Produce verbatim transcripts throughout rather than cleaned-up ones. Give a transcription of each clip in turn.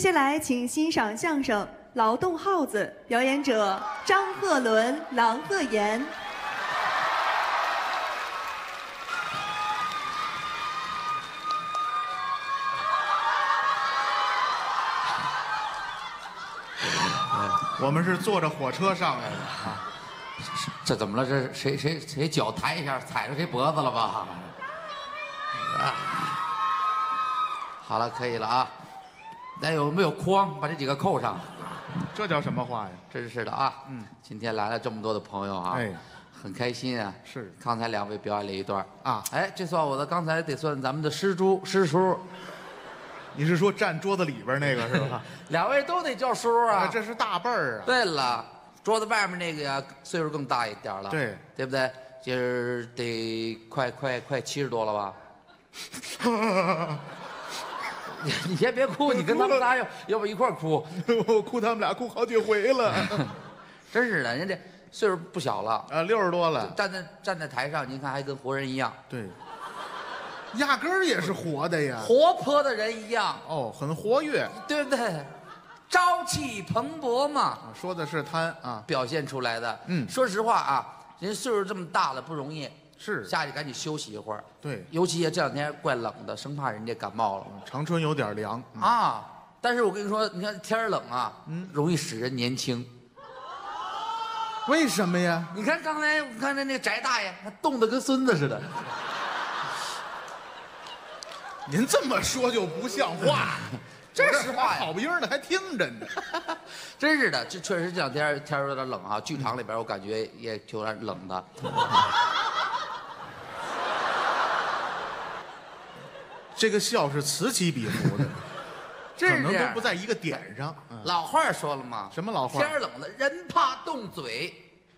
接下来，请欣赏相声《劳动号子》，表演者张鹤伦、郎鹤炎。 我们是坐着火车上来的啊。 这怎么了？这谁谁谁脚抬一下，踩着谁脖子了吧？啊，好了，可以了啊。咱有没有框？把这几个扣上。 这叫什么话呀？ 真是的啊。嗯，今天来了这么多的朋友啊，哎，很开心啊。 是。 刚才两位表演了一段啊， 哎，这算我的。刚才得算咱们的师叔师叔。 你是说站桌子里边那个是吧？ 两位都得叫叔啊。 这是大辈儿啊。 对了。桌子外面那个呀，岁数更大一点了， 对， 对不对？今儿得快快快七十多了吧？你你先别哭，你跟他们仨要要不一块哭？ 我哭他们俩哭好几回了。 真是的，人家岁数不小了啊，六十多了， 站在站在台上，您看还跟活人一样。 对，压根儿也是活的呀， 活泼的人一样。 哦，很活跃， 对不对？朝气蓬勃嘛， 说的是他啊， 表现出来的。 嗯， 说实话啊，人岁数这么大了不容易， 是下去赶紧休息一会儿。 对， 尤其这两天怪冷的，生怕人家感冒了。 长春有点凉啊，但是我跟你说，你看天冷啊，嗯，容易使人年轻。 为什么呀？ 你看刚才，我看那那翟大爷，他冻得跟孙子似的。 您这么说就不像话。 这实话呀， 好不音的还听着呢， 真是的，这确实这两天天有点冷啊，剧场里边我感觉也有点冷的。 这个笑是此起彼伏的， 可能都不在一个点上。 老话说了嘛， 什么老话？ 天冷了，人怕冻嘴，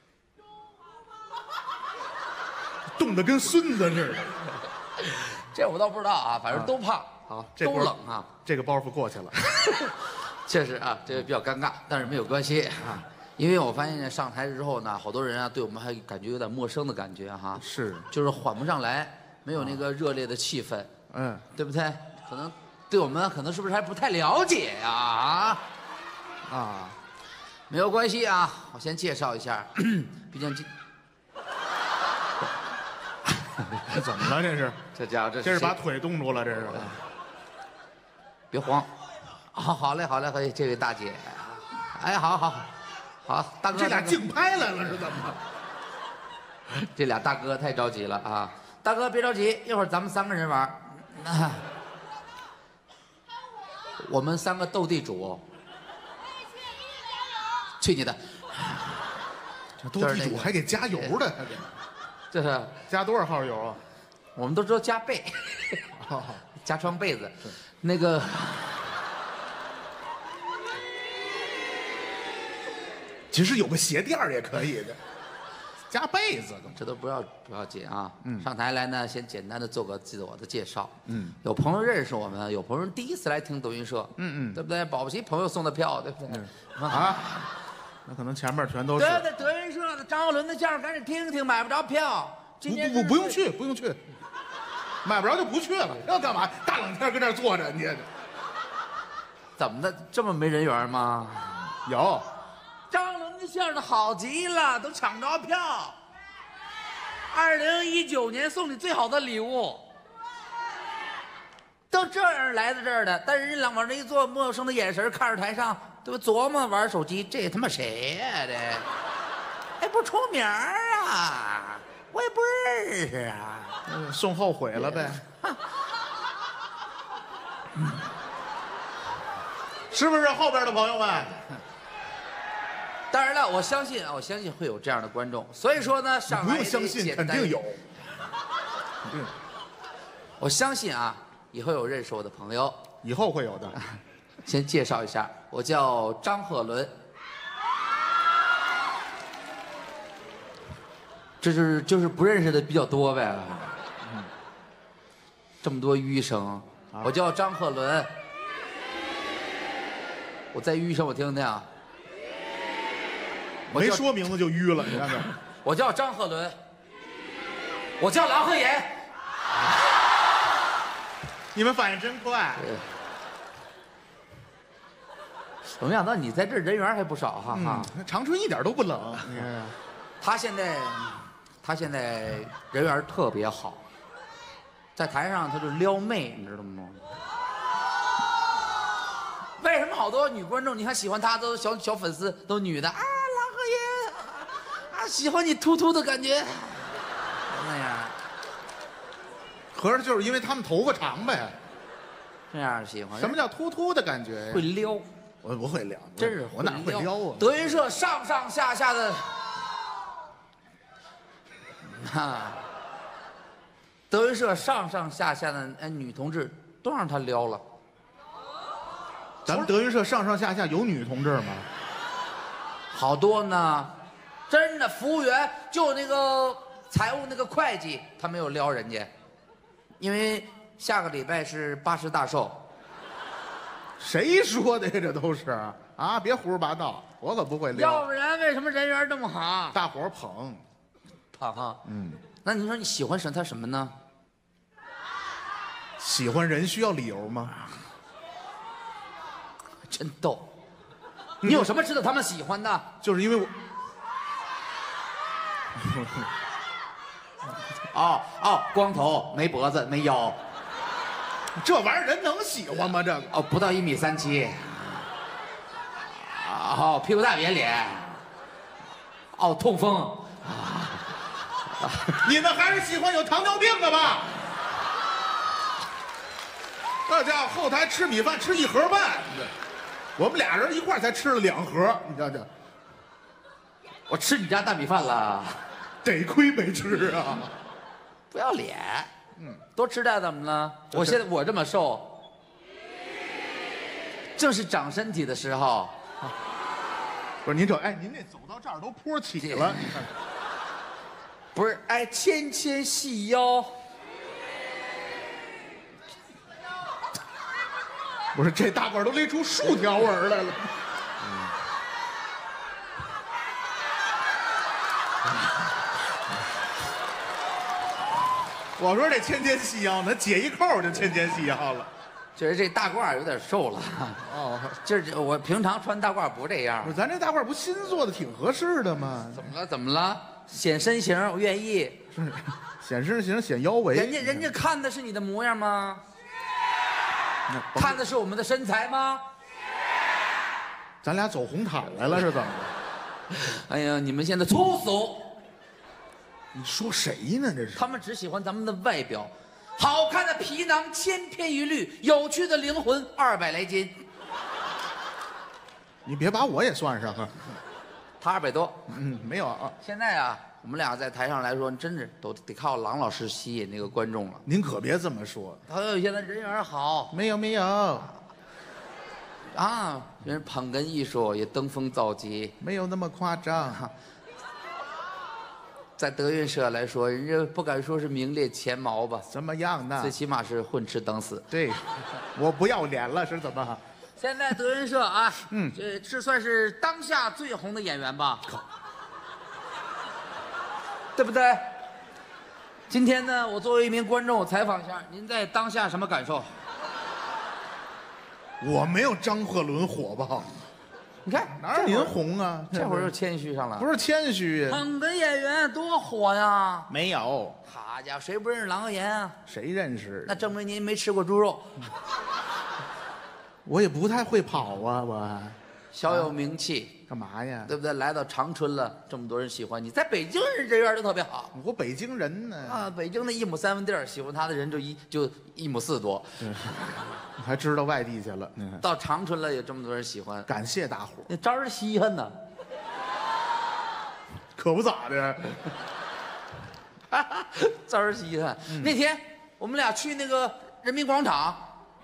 冻得跟孙子似的。 这我倒不知道啊，反正都怕。 好， 都冷啊， 这个包袱过去了。 确实啊，这个比较尴尬，但是没有关系啊，因为我发现上台之后呢，好多人啊对我们还感觉有点陌生的感觉哈。 是， 就是缓不上来，没有那个热烈的气氛， 嗯， 对不对？可能对我们可能是不是还不太了解呀？啊， 啊， 没有关系啊，我先介绍一下，毕竟这。 怎么了？这是这家伙这这是把腿冻住了，这是。 别慌，好，好嘞，好嘞，好嘞，这位大姐，哎，好好好，大哥， 这俩竞拍来了是怎么？ 这俩大哥太着急了啊！大哥别着急，一会儿咱们三个人玩。啊、我们三个斗地主。去你的！ 这斗地主还给加油的，还给。 这是加多少号油啊？ 我们都知道加被，加床被子，那个其实有个鞋垫也可以的，加被子， 这都不要不要紧啊。嗯，上台来呢，先简单的做个自我的介绍。 嗯， 有朋友认识我们，有朋友第一次来听德云社。 嗯嗯， 对不对？保不齐朋友送的票，对不对？ 啊。那可能前面全都是。 对对，德云社的张鹤伦的相声，赶紧听听，买不着票。 不不不，不用去，不用去，买不着就不去了。要干嘛？大冷天跟这儿坐着，你怎么的？这么没人缘吗？ 有， 张鹤伦的相声好极了，都抢着票。二零一九年送你最好的礼物。都这样来到这儿的，但是人两往这一坐，陌生的眼神看着台上。对吧？琢磨玩手机，这他妈谁呀？这，哎，不出名啊，我也不认识啊。 嗯，送后悔了呗。是不是后边的朋友们？ 当然了，我相信啊，我相信会有这样的观众。所以说呢，上来不用相信，肯定有。肯定。 我相信啊，以后有认识我的朋友， 以后会有的。 先介绍一下，我叫张鹤伦，这就是就是不认识的比较多呗。嗯，这么多医生，我叫张鹤伦，我再医生我听听。 没说名字就淤了，你看看。 我叫张鹤伦，我叫郎鹤炎。 你们反应真快。 我没想到你在这儿人缘还不少哈哈。 嗯，长春一点都不冷。你看， 他现在，他现在人缘特别好，在台上他就撩妹，你知道吗？为什么好多女观众你看喜欢他都小小粉丝都女的啊，郎鹤爷啊，喜欢你突突的感觉，那样合着就是因为他们头发长呗。 这样喜欢。 什么叫突突的感觉呀？ 会撩？ 我不会撩， 真是我哪会撩啊？ 德云社上上下下的，啊，德云社上上下下的哎女同志都让他撩了。 咱们德云社上上下下有女同志吗？ 好多呢，真的，服务员就那个财务那个会计，他没有撩人家，因为下个礼拜是八十大寿。 谁说的呀？这都是啊！别胡说八道，我可不会撩。 要不然为什么人缘这么好？ 大伙儿捧， 捧哈。 嗯， 那你说你喜欢什他什么呢？ 喜欢人需要理由吗？ 真逗。你有什么值得他们喜欢的？ 就是因为我。 哦哦，光头，没脖子，没腰。 这玩意儿人能喜欢吗？这个哦，不到一米三七。哦，屁股大圆脸。哦，痛风。 你们还是喜欢有糖尿病的吧？那家伙后台吃米饭吃一盒半，我们俩人一块才吃了两盒，你瞧瞧。 我吃你家大米饭了。 得亏没吃啊！ 不要脸。嗯，多吃点怎么了？我现在我这么瘦，正是长身体的时候。 不是您这，哎，您这走到这儿都坡起了，你看。 不是，哎，纤纤细腰。 不是，这大褂都勒出竖条纹来了。我说这纤纤细腰，那解一扣就纤纤细腰了。 觉得这大褂有点瘦了。 哦， 就是我平常穿大褂不这样不。是，咱这大褂不新做的，挺合适的吗？ 怎么了？怎么了？显身形，我愿意。 是，显身形，显腰围。 人家人家看的是你的模样吗？看的是我们的身材吗？ 咱俩走红毯来了是怎么的？哎呀，你们现在粗俗。 你说谁呢？这是他们只喜欢咱们的外表，好看的皮囊千篇一律，有趣的灵魂二百来斤。 你别把我也算上啊！ 他二百多， 嗯，没有啊。 现在啊，我们俩在台上来说，真是都得靠郎老师吸引那个观众了。 您可别这么说。 他有现在人缘好， 没有没有， 啊，人捧哏艺术也登峰造极， 没有那么夸张。 在德云社来说，人家不敢说是名列前茅吧？ 怎么样呢？ 最起码是混吃等死。 对，我不要脸了是怎么？ 现在德云社啊，嗯，这这算是当下最红的演员吧？对不对？今天呢，我作为一名观众，我采访一下，您在当下什么感受？ 我没有张鹤伦火爆。 你看哪有您红啊？ 这会儿又谦虚上了。 不是谦虚， 捧哏演员多火呀！ 没有， 好家伙，谁不认识郎鹤炎啊？ 谁认识？ 那证明您没吃过猪肉。 我也不太会跑啊，我小有名气， 干嘛呀？ 对不对？来到长春了，这么多人喜欢你，在北京人人缘都特别好。 我北京人呢。 啊，北京那一亩三分地儿，喜欢他的人就一就一亩四多。 还知道外地去了， 到长春了有这么多人喜欢， 感谢大伙儿。 那招人稀罕呢， 可不咋的， 招人稀罕。嗯、那天我们俩去那个人民广场，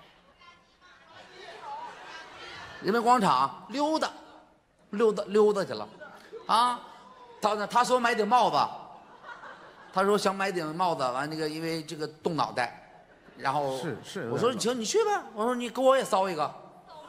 人民广场溜达，溜达溜达去了，啊，他呢他说买顶帽子，他说想买顶帽子，完那个因为这个动脑袋。然后是是， 我说行，你去吧。我说你给我也烧一个，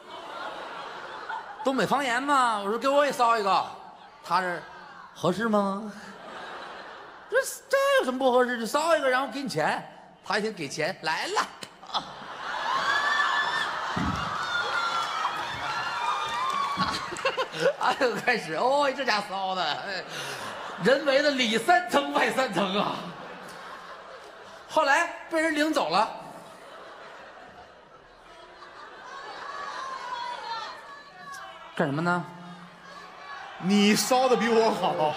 东北方言嘛。我说给我也烧一个，他这合适吗？这这有什么不合适？就烧一个，然后给你钱。他一听给钱来了，啊、 哎呦，开始哦，这家骚的，哎人为的里三层外三层啊。后来被人领走了。干什么呢？ 你烧的比我好，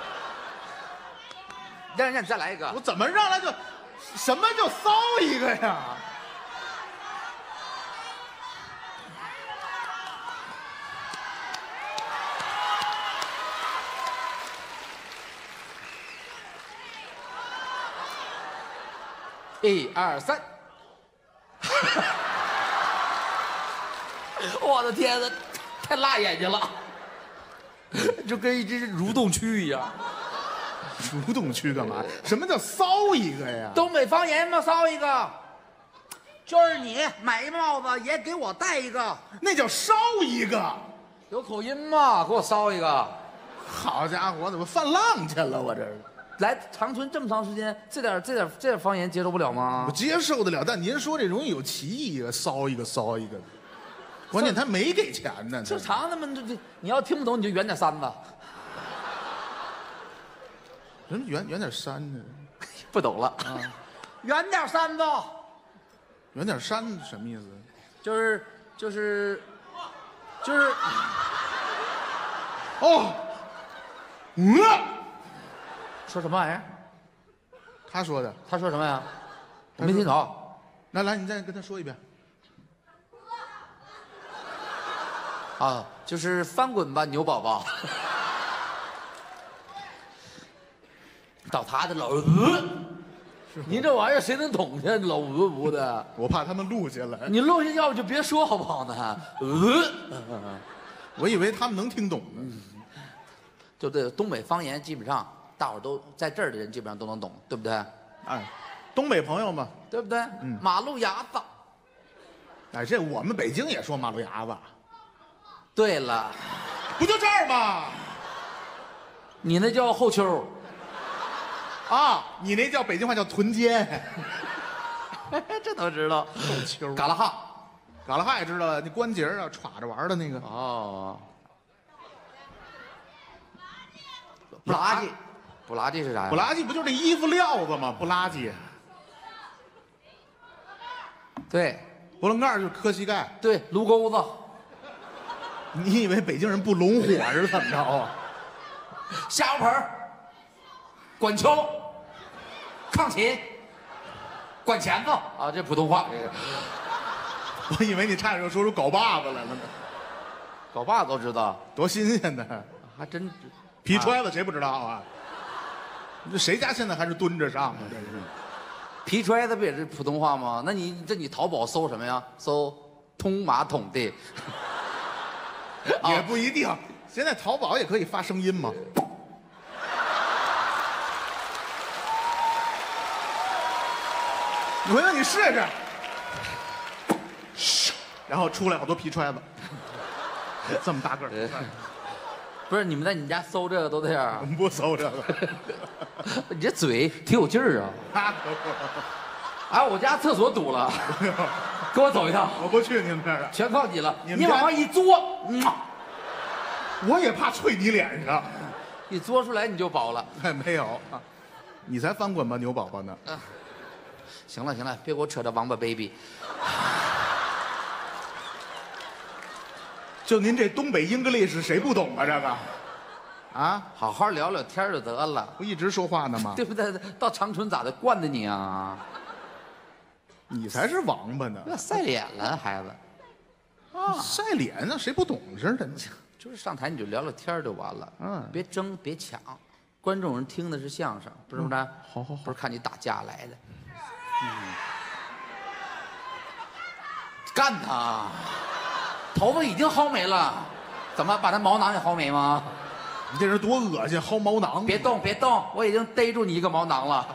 让让你再来一个。 我怎么让来就，什么叫骚一个呀？ 一二三，我的天哪，太辣眼睛了，就跟一只蠕动蛆一样。 蠕动区干嘛？什么叫骚一个呀？ 东北方言嘛，骚一个，就是你买一帽子也给我戴一个， 那叫烧一个。 有口音嘛，给我骚一个。 好家伙，我怎么犯浪去了？我这是。 来长春这么长时间，这点这点这点方言接受不了吗？ 我接受得了，但您说这容易有歧义啊，骚一个骚一个的。关键他没给钱呢。 正常的嘛，这这你要听不懂你就圆点三子。 人圆圆点山呢？ 不懂了啊，圆点三子， 圆点山什么意思？ 就是就是就是哦，嗯， 说什么玩意儿？ 他说的。 他说什么呀？我没听懂。 来来，你再跟他说一遍。 啊，就是翻滚吧，牛宝宝。找他的老鹅，您这玩意儿谁能懂去？老鹅鹅的， 我怕他们录下来。 你录下要不就别说好不好呢？鹅， 我以为他们能听懂呢。 就这东北方言，基本上大伙儿都在这儿的人基本上都能懂，对不对？ 哎，东北朋友嘛， 对不对？ 嗯马路牙子。 哎，这我们北京也说马路牙子， 对了， 不就这儿吗？ 你那叫后丘。 啊，你那叫北京话叫屯街。 这都知道。 后丘。 嘎啦哈， 嘎啦哈也知道，那关节啊，歘着玩的那个。 哦。不拉几，不拉几是啥呀？ 不拉几不就是那衣服料子吗？不拉几。 对。 波棱盖就是磕膝盖。 对，炉钩子。 你以为北京人不拢火是怎么着啊？ 下油盆管锹，炕琴，管钳子啊，这普通话。这个我以为你差点就说出镐把子来了呢。 镐把子都知道， 多新鲜呢！ 还真。 皮揣子谁不知道啊？这谁家现在还是蹲着上啊？这是。 皮揣子不也是普通话吗？那你这你淘宝搜什么呀？搜通马桶的。 也不一定，现在淘宝也可以发声音嘛。你回头你试试，然后出来好多皮揣子，这么大个儿。 不是你们在你家搜这个都这样？ 我们不搜这个。 你这嘴挺有劲儿啊！ 那可不。 哎，我家厕所堵了，跟我走一趟。 我不去你们这儿， 全靠你了。 你你往上一嘬， 我也怕啐你脸上。 一嘬出来你就饱了。 哎，没有啊，你才翻滚吧，牛宝宝呢。 啊，行了行了，别给我扯这王八 baby。 就您这东北 English 谁不懂啊？这个，啊， 好好聊聊天就得了。 不一直说话呢吗？ 对不对？到长春咋的？惯的你啊！ 你才是王八呢！ 要晒脸了，孩子。 啊，晒脸呢？谁不懂似的？ 就是上台你就聊聊天就完了。 嗯， 别争，别抢。观众人听的是相声，不是不是？ 好好好， 不是看你打架来的。嗯，干他！头发已经薅没了，怎么把他毛囊也薅没吗？ 你这人多恶心，薅毛囊！ 别动，别动，我已经逮住你一个毛囊了。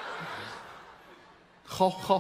薅薅，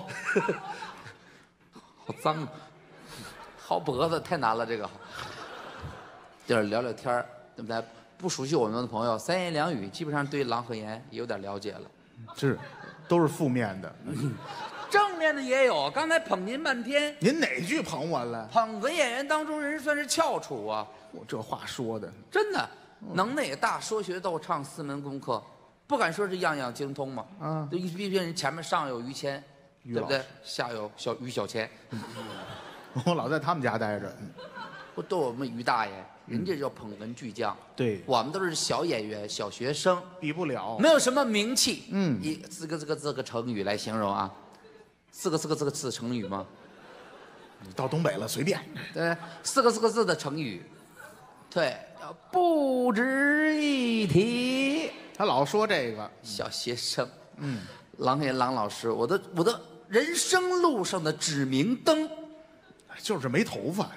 好脏啊！薅脖子太难了，这个。就是聊聊天儿，对不对？不熟悉我们的朋友，三言两语基本上对郎和颜有点了解了。 是，都是负面的。 正面的也有。刚才捧您半天， 您哪句捧我了？ 捧哏演员当中人算是翘楚啊， 我这话说的， 真的，能耐也大，说学逗唱四门功课，不敢说是样样精通嘛。 啊毕毕竟人前面上有于谦，对不对于老师？ 下有小于小谦， 我老在他们家待着。 不都我们于大爷，人家叫捧哏巨匠， 对， 我们都是小演员、小学生， 比不了。 没有什么名气。 嗯以四个这个这个成语来形容啊，四个四个四个字成语吗？ 到东北了，随便。 对，四个四个字的成语，对，叫不值一提。 他老说这个， 小学生， 嗯， 郎爷郎老师，我的我的人生路上的指明灯， 就是没头发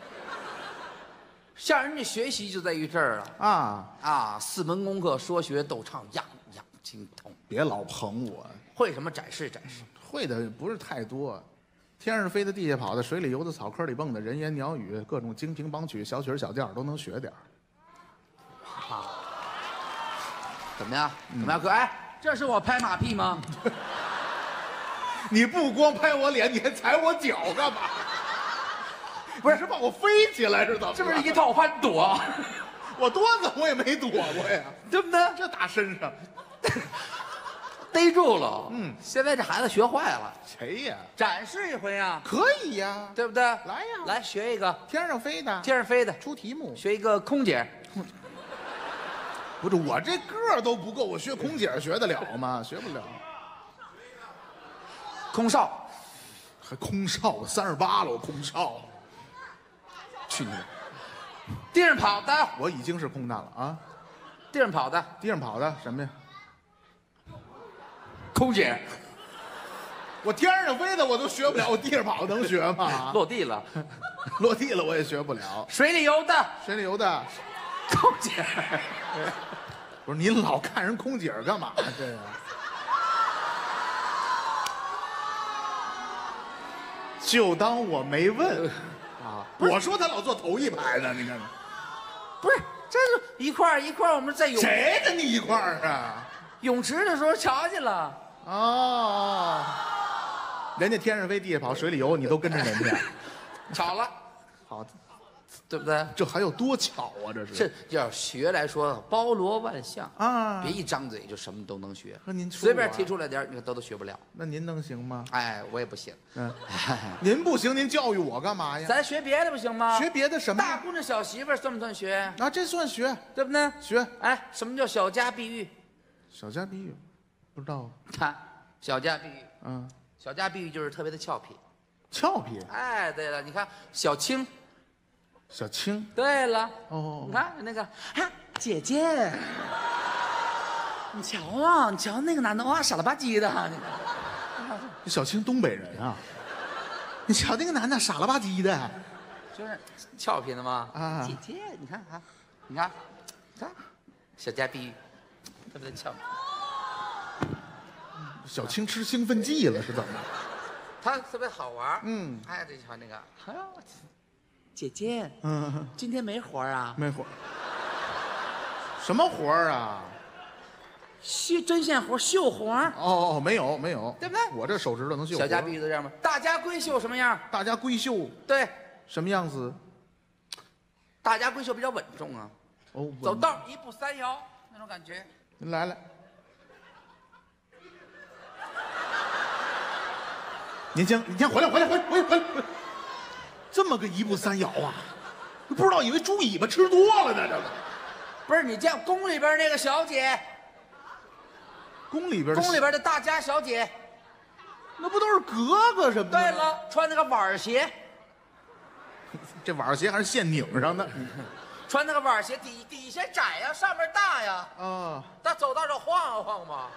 向人家学习就在于这儿了啊！ 啊！四门功课，说学逗唱，样样精通。 别老捧我， 会什么展示展示。 会的不是太多。天上飞的，地下跑的，水里游的，草坑里蹦的，人言鸟语，各种京评梆曲、小曲儿小调都能学点儿。 怎么样？怎么样，哥？哎，这是我拍马屁吗？ 你不光拍我脸，你还踩我脚干嘛？不是，是把我飞起来是怎么？ 是不是一套翻躲？ 我多怎我也没躲过呀， 对不对？ 这打身上， 逮住了。 嗯， 现在这孩子学坏了， 谁呀？ 展示一回啊， 可以呀， 对不对？ 来呀， 来学一个天上飞的， 天上飞的， 出题目。 学一个空姐。 不是我这个儿都不够，我学空姐学得了吗？学不了。 空少， 还空少，我三十八了，我空少。去你的！ 地上跑的， 我已经是空难了啊！ 地上跑的， 地上跑的什么呀？ 空姐。 我天上飞的我都学不了，我地上跑能学吗？ 落地了， 落地了我也学不了。 水里游的， 水里游的， 空姐。 不是您老看人空姐干嘛？这个。就当我没问啊！我说他老坐头一排呢，你看看。 不是，这是一块儿一块儿，我们在泳谁跟你一块儿啊？ 泳池的时候瞧见了。 哦，人家天上飞，地下跑，水里游，你都跟着人家。 巧了， 好， 对不对？ 这还有多巧啊！这是。 这要学来说，包罗万象啊， 别一张嘴就什么都能学。 和您说随便我提出来点儿，你看都都学不了。 那您能行吗？ 哎，我也不行。 嗯，您不行，您教育我干嘛呀？ 咱学别的不行吗？ 学别的什么呀？ 大姑娘小媳妇儿算不算学？ 啊，这算学， 对不对？ 学。 哎，什么叫小家碧玉？ 小家碧玉，不知道。 看，小家碧玉， 嗯， 小家碧玉就是特别的俏皮。 俏皮。 哎，对了，你看小青。 小青。 对了， 哦， 你看那个啊，姐姐，你瞧啊，你瞧那个男的哇，傻了吧唧的，你看， 小青东北人啊。你瞧那个男的傻了吧唧的， 就是俏皮的嘛。 啊， 姐姐，你看啊，你看，你看，小家碧玉，特别的俏皮。 小青吃兴奋剂了是怎么着？ 他特别好玩。 嗯， 哎，这瞧那个，哎呦，姐姐， 嗯， 今天没活啊？ 没活。什么活儿啊？ 绣针线活、绣活。 哦哦，没有没有， 对不对？ 我这手指头能绣活。 小家碧玉都这样吗？大家闺秀什么样？ 大家闺秀对， 什么样子？ 大家闺秀比较稳重啊， 哦， 走道一步三摇那种感觉。 您来来。您先，你先回来，回来，回来，回来，回来！这么个一步三摇啊？不知道以为猪尾巴吃多了呢？这个不是你见宫里边那个小姐， 宫里边的宫里边的大家小姐。 那不都是格格什么的？ 对，了，穿那个碗鞋， 这碗鞋还是现拧上的。 穿那个碗鞋底底下窄呀，上面大呀， 啊， 他走道就晃啊晃嘛。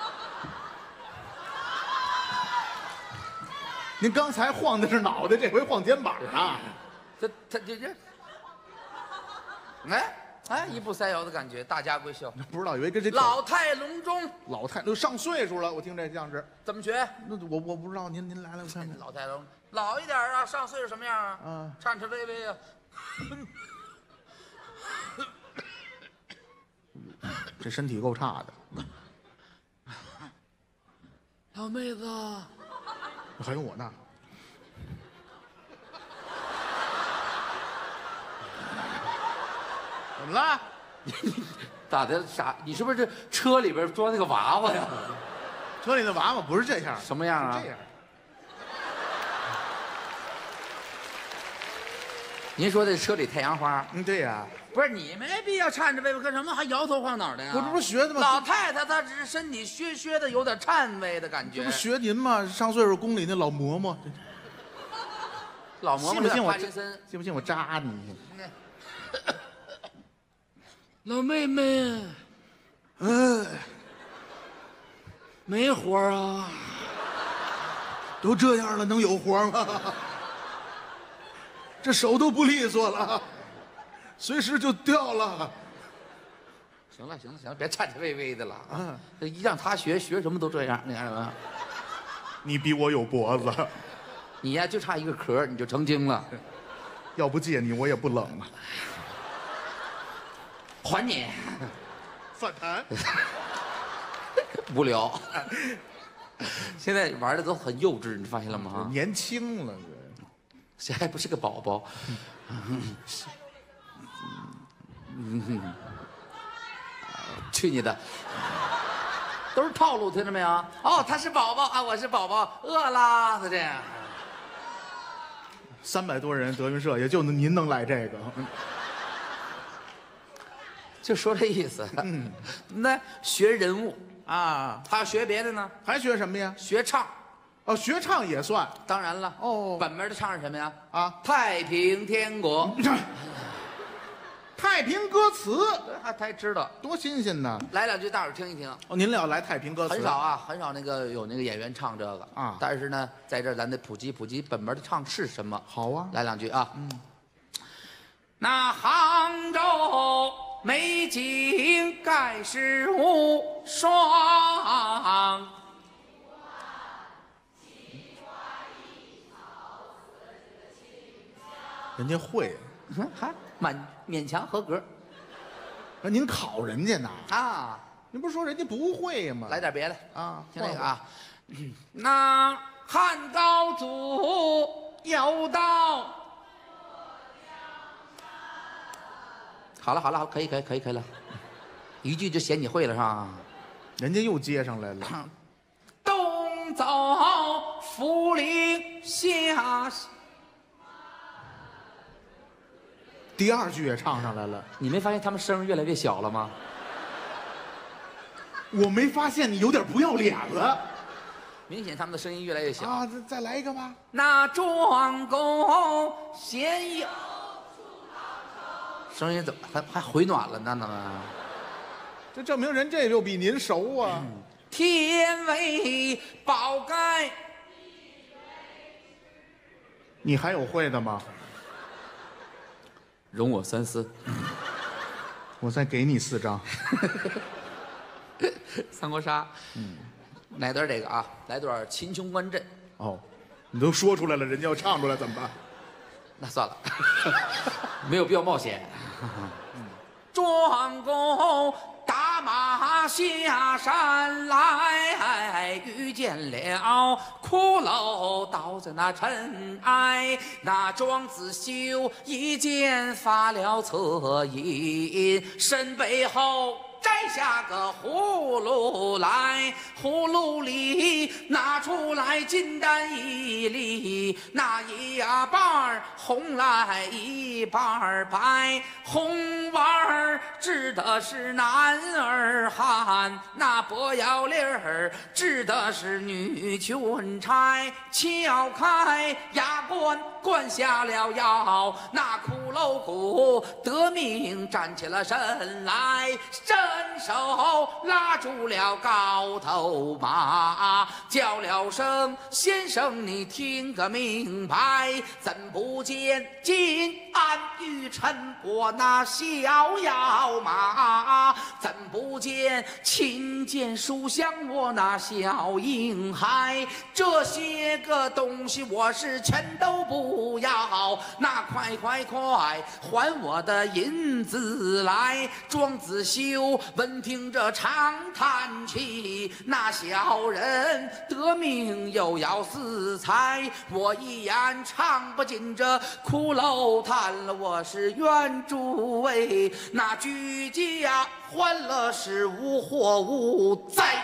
您刚才晃的是脑袋，这回晃肩膀啊？ 这他这这，哎哎，一步三摇的感觉，大家闺秀。 不知道以为跟这老态龙钟， 老太都上岁数了，我听这像是。 怎么学？ 那我我不知道，您您来来我看看。 老态龙老一点啊，上岁数什么样啊？ 啊， 颤颤巍巍啊。 这身体够差的。 老妹子， 还有我呢。怎么了？ 咋的？啥？你是不是这车里边装那个娃娃呀？ 车里的娃娃不是这样， 什么样啊？ 这样。 您说这车里太阳花？ 嗯，对呀。 不是你没必要颤着巍巍干什么，还摇头晃脑的呀？ 我这不是学的吗？ 老太太她只是身体削削的，有点颤巍的感觉。 这不学您吗？上岁数宫里那老嬷嬷。 老嬷嬷信不信我帕金森？ 信不信我扎你？ 老妹妹， 嗯， 没活啊？ 都这样了，能有活吗？这手都不利索了，随时就掉了。 行了行了行了，别颤颤巍巍的了啊！ 嗯， 这一让他学，学什么都这样，你看什么？ 你比我有脖子， 你呀就差一个壳，你就成精了。 要不借你，我也不冷啊。 还你， 反弹。 无聊。现在玩的都很幼稚，你发现了吗？ 年轻了， 这还不是个宝宝。去你的！都是套路，听着没有？哦，他是宝宝啊，我是宝宝，饿啦，他这样。 三百多人德云社，也就您能来这个。 就说这意思。嗯，那学人物啊， 他学别的呢？ 还学什么呀？ 学唱。 哦，学唱也算。 当然了。 哦， 本门的唱是什么呀？ 啊， 太平天国。 太平歌词， 还还知道， 多新鲜呢！ 来两句，大伙儿听一听。 哦，您俩来太平歌词， 很少啊，很少那个有那个演员唱这个啊。 但是呢，在这儿咱得普及普及本门的唱是什么。 好啊， 来两句啊。嗯。那杭州美景盖世无双。 人家会， 还满勉强合格。 那您考人家呢？ 啊， 您不是说人家不会吗？ 来点别的啊， 听这个啊。那汉高祖有道。好了好了好，可以可以可以可以了，一句就嫌你会了是吧？ 人家又接上来了。 东走涪陵下。 第二句也唱上来了， 你没发现他们声越来越小了吗？ 我没发现你有点不要脸了， 明显他们的声音越来越小啊！再再来一个吧。 那庄公闲游，声音怎么还还回暖了呢？那么， 这证明人这就比您熟啊。 嗯、天为宝盖， 你还有会的吗？ 容我三思， 我再给你四张。 三国杀，嗯，来段这个啊，来段秦琼观阵。 哦，你都说出来了，人家要唱出来怎么办？ 那算了，没有必要冒险。庄公打马下山来，遇见了骷髅倒在那尘埃。那庄子修一剑发了恻隐，身背后摘下个葫芦来，葫芦里拿出来金丹一粒，那一半儿红来一半儿白，红丸儿指的是男儿汉，那薄腰粒儿指的是女裙钗。撬开牙关灌下了药，那骷髅骨得命站起了身来，伸手拉住了高头马，叫了声先生你听个明白，怎不见金鞍玉衬我那逍遥马，怎不见琴剑书香我那小婴孩，这些个东西我是全都不要，那快快快还我的银子来。庄子修闻听这长叹气，那小人得命又要死财，我一言唱不尽这苦楼叹了。我是愿诸位那居家欢乐是无祸无灾。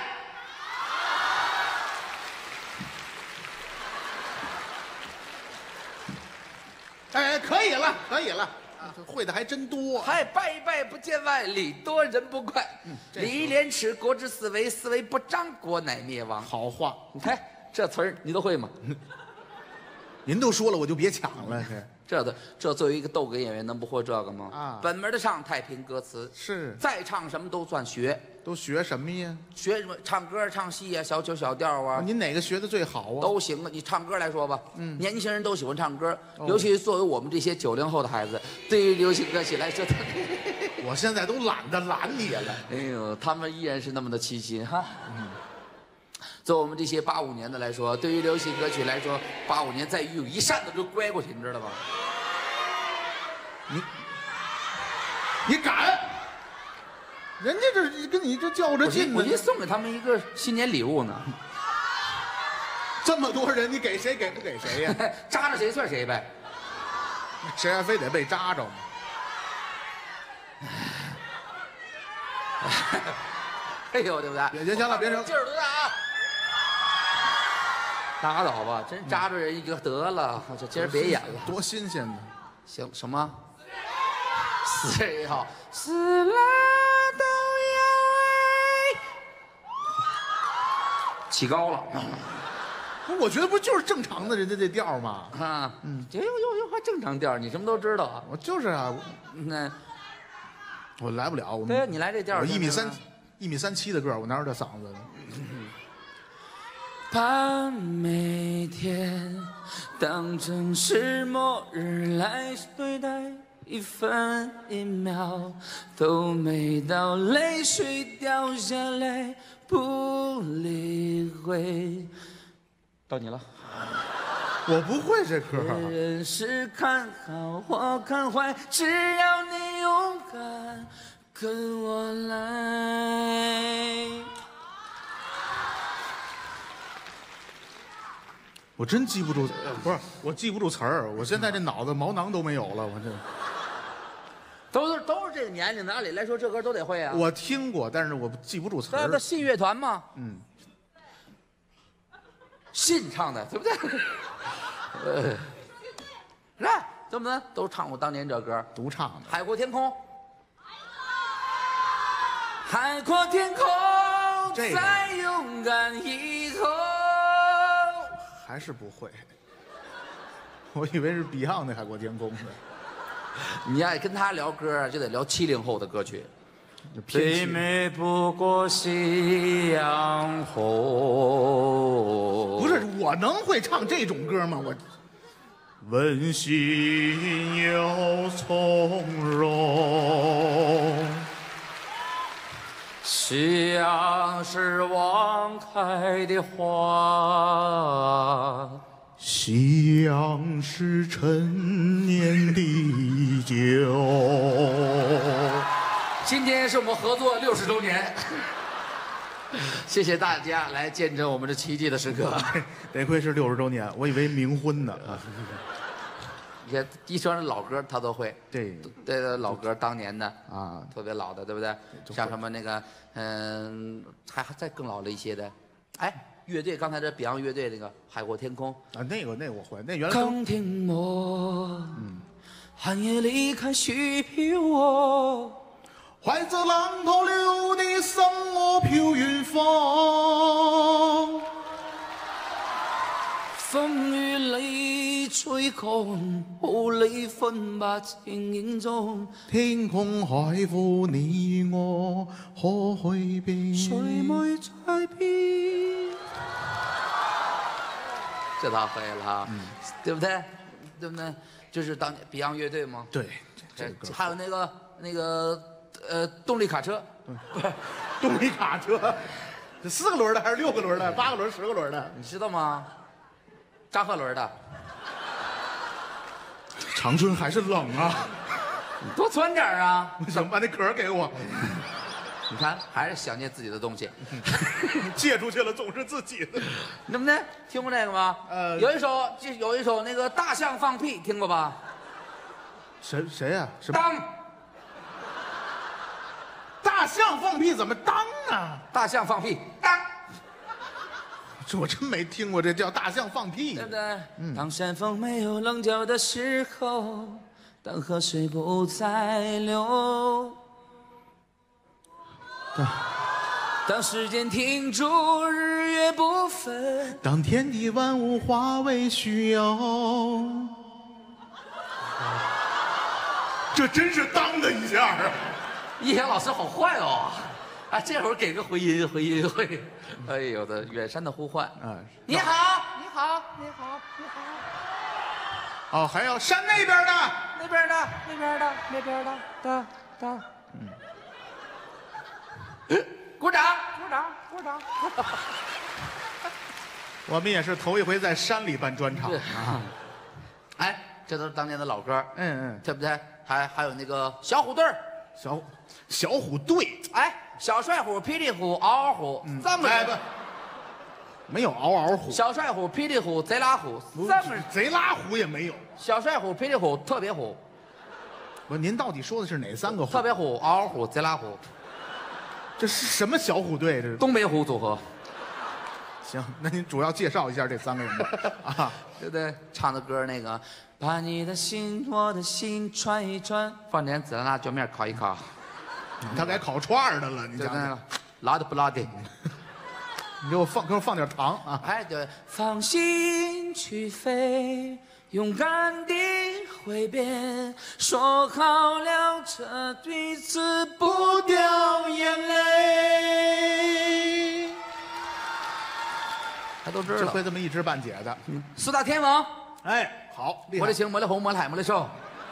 哎，可以了，可以了，啊，会的还真多。 还拜拜不见外，礼多人不怪。 嗯， 礼廉耻，国之四维，四维不张，国乃灭亡。 好话， 你看这词儿，你都会吗？ 您都说了，我就别抢了。 这的这作为一个逗哏演员，能不会这个吗？ 啊， 本门的唱太平歌词是， 再唱什么都算学。 都学什么呀？ 学什么？唱歌、唱戏啊，小曲小调啊。 您哪个学的最好啊？ 都行啊。你唱歌来说吧， 嗯， 年轻人都喜欢唱歌， 哦， 尤其作为我们这些九零后的孩子，对于流行歌曲来说， 我现在都懒得拦你了。 哎呦，他们依然是那么的齐心哈。嗯。作为我们这些八五年的来说，对于流行歌曲来说，八五年再有一扇子就乖过去，你知道吗？ 你你敢？人家这跟你这较着劲呢。 我寻送给他们一个新年礼物呢。 这么多人，你给谁给不给谁呀？ 扎着谁算谁呗。 谁还非得被扎着吗？ 哎呦，对不对？ 别行了，别行， 劲儿多大啊！拉倒吧，真扎着人一个得了，我这今儿别演了。 多新鲜呢！ 行什么？死人也好，死了都要爱。起高了。 我觉得不就是正常的人家这调吗？ 啊，嗯，这又又又还正常调，你什么都知道啊？ 我就是啊， 那我来不了。我对，你来这调， 我一米三，一米三七的个儿，我哪有这嗓子呢？ 把每天当成是末日来对待，一分一秒都没到，泪水掉下来不理会。到你了。 我不会这歌。 别人是看好或看坏，只要你勇敢跟我来。 我真记不住，不是我记不住词儿，我现在这脑子毛囊都没有了，我这。 都是都是这个年龄的，按理来说这歌都得会啊。 我听过，但是我记不住词儿。 那信乐团嘛， 嗯， 信唱的，对不对？呃，来，怎么都唱过当年这歌， 独唱的。 海阔天空，海阔天空， 这个再勇敢以后。 还是不会，我以为是 Beyond 的《海阔天空》呢。 你爱跟他聊歌，就得聊七零后的歌曲。 最美不过夕阳红。 不是，我能会唱这种歌吗？我温馨又从容， 夕阳是盛开的花。 夕阳是陈年的酒。 今天是我们合作六十周年，谢谢大家来见证我们这奇迹的时刻。 得亏是六十周年，我以为冥婚呢。 你看，一说老歌他都会， 对对，老歌当年的啊， 特别老的，对不对？像什么那个，嗯，还还再更老了一些的，哎。乐队刚才这 Beyond 乐队那个《海阔天空》 啊，那个那个我会，那原来刚听我，嗯，寒夜里看雪飘我， 怀着浪涛流的心我飄遠方， 風雨裏吹狂，無理分白情影中， 天空海闊你我可去邊？ 誰沒在變？这他会了哈，嗯，对不对？对不对？就是当年 Beyond 乐队吗？ 对，这个还有那个那个呃动力卡车， 动力卡车，这四个轮的还是六个轮的？八个轮、十个轮的？ 你知道吗？张鹤伦的。 长春还是冷啊， 你多穿点啊！ 你怎么把那壳给我？ 你看，还是想念自己的东西。 借出去了总是自己的。 对不对？听过这个吗？ 呃有一首，就有一首那个大象放屁，听过吧？ 谁谁呀？什么？ 当， 大象放屁怎么当啊？ 大象放屁，当， 这我真没听过，这叫大象放屁， 对不对？嗯。当山峰没有棱角的时候，当河水不再流。当时间停住，日月不分。 当天地万物化为虚有。这真是当的一下啊！ 易阳老师好坏哦，啊，这会儿给个回音，回音，回音。哎呦的，远山的呼唤啊！ 你好，你好，你好，你好。 哦，还要山那边的， 那边的，那边的，那边的，的的。嗯。鼓掌，鼓掌，鼓掌。 我们也是头一回在山里办专场啊！ 哎，这都是当年的老歌， 嗯嗯， 对不对？还还有那个小虎队儿， 小小虎队， 哎，小帅虎、霹雳虎、嗷嗷虎，这么哎不，没有嗷嗷虎， 小帅虎、霹雳虎、贼拉虎，这么贼拉虎也没有。 小帅虎、霹雳虎、特别虎， 不，您到底说的是哪三个虎？ 特别虎、嗷嗷虎、贼拉虎， 这是什么小虎队？这是东北虎组合。 行，那您主要介绍一下这三个人吧。啊， 对不对？唱的歌那个，把你的心，我的心串一串，放点孜然辣椒面烤一烤。 他改烤串儿的了，你对讲讲。 辣的不辣的？ 你给我放，给我放点糖啊！ 哎，对，放心去飞，勇敢地挥鞭，说好了这彼此不掉眼泪。他都知道， 这会这么一知半解的。 四大天王， 哎，好，厉害魔力青、魔力红、魔力海、魔力兽，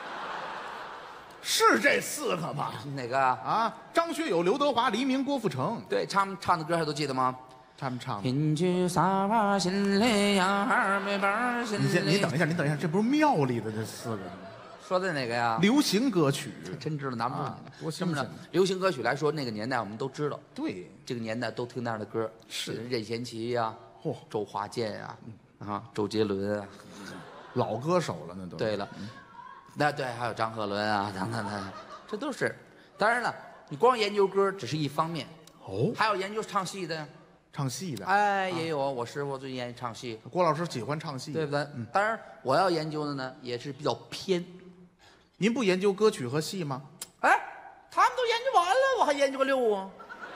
是这四个吧？ 哪个啊？ 啊，张学友、刘德华、黎明、郭富城， 对，唱唱的歌还都记得吗？ 他们唱的。 邻居仨把心里样儿没把心里。 你先，你等一下，你等一下，这不是庙里的这四个说的哪个呀？ 流行歌曲， 真知道，难不住你们。 多新鲜！ 流行歌曲来说，那个年代我们都知道， 对， 这个年代都听那样的歌， 是任贤齐呀， 嚯， 周华健呀，啊，周杰伦啊， 老歌手了那都。 对了，那对，还有张鹤伦啊，等等等，这都是。当然了，你光研究歌只是一方面， 哦， 还有研究唱戏的， 唱戏的， 哎，也有。我师傅最近研究唱戏， 郭老师喜欢唱戏， 对不对？嗯。当然，我要研究的呢也是比较偏。 您不研究歌曲和戏吗？ 哎，他们都研究完了，我还研究个六啊？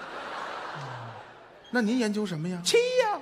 那您研究什么呀？ 七呀。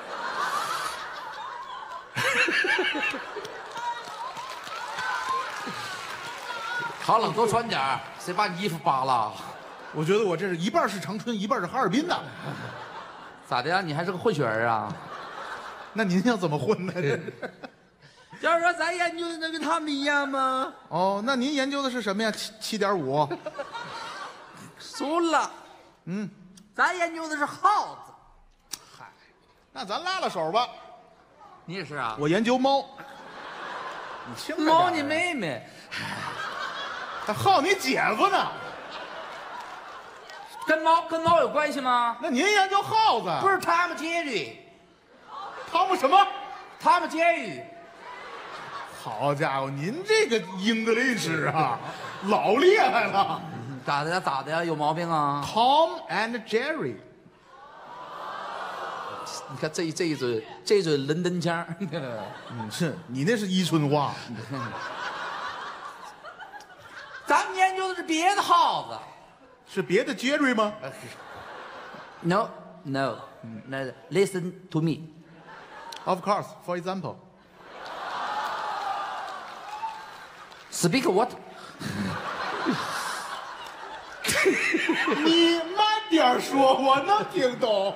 好冷，多穿点儿，谁把你衣服扒了？ 我觉得我这是一半是长春，一半是哈尔滨的。 咋的呀？你还是个混血儿啊？ 那您要怎么混呢？ 要是说咱研究的能跟他们一样吗？ 哦，那您研究的是什么呀？七七点五。 输了。 嗯， 咱研究的是耗子。 嗨，那咱拉拉手吧。 你也是啊？ 我研究猫。你听着点猫你妹妹。 还耗你姐夫呢。 跟猫跟猫有关系吗？ 那您研究耗子？ 不是汤姆杰瑞。 汤姆什么？ 汤姆杰瑞。 好家伙，您这个 English 啊，老厉害了。 咋的呀？咋的呀？有毛病啊 ？Tom and Jerry。 你看这一这一嘴这一嘴伦敦腔。 嗯，是你那是伊春话。 咱们研究的是别的耗子。 是别的 Jerry 吗 ？No no， 那 listen to me。 Of course, for example. Speak what？ 你慢点说，我能听懂。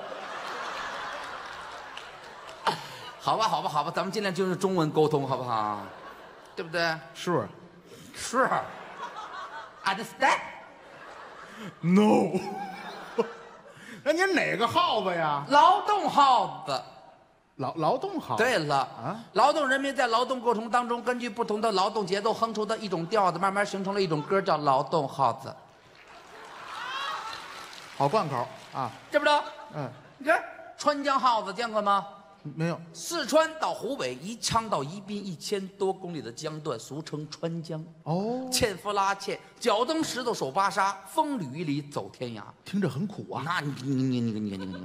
好吧，好吧，好吧，咱们尽量就用中文沟通，好不好？对不对？ 是。 是。Understand？ No。那您哪个耗子呀？ 劳动耗子。 劳劳动耗。 对了啊， 劳动人民在劳动过程当中，根据不同的劳动节奏哼出的一种调子，慢慢形成了一种歌，叫劳动耗子。 好贯口啊。 知不知道？ 嗯， 你看川江号子见过吗？ 没有。 四川到湖北，宜昌到宜宾，一千多公里的江段，俗称川江。 哦， 纤夫拉纤，脚蹬石头，手扒沙，风雨里走天涯。 听着很苦啊。 那你你你你你你你，